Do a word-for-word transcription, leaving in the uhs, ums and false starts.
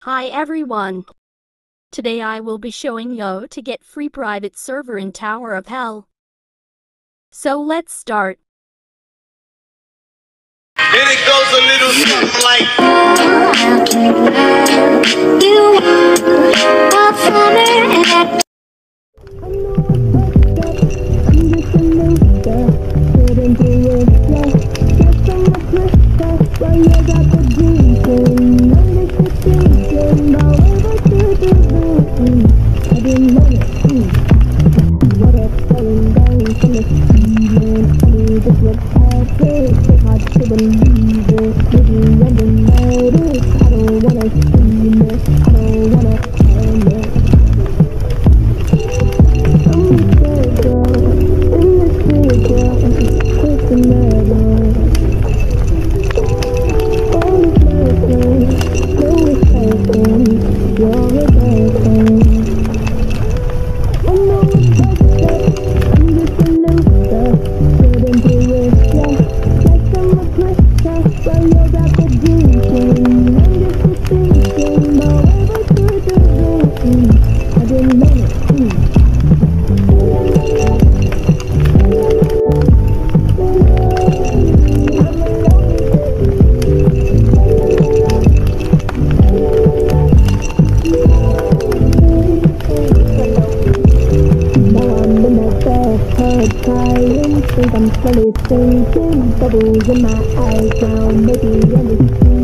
Hi everyone. Today I will be showing you to get free private server in Tower of Hell. So let's start. Then it goes a little something like You are funny. Think I'm slowly sinking, bubbles in my eyes now, maybe I'm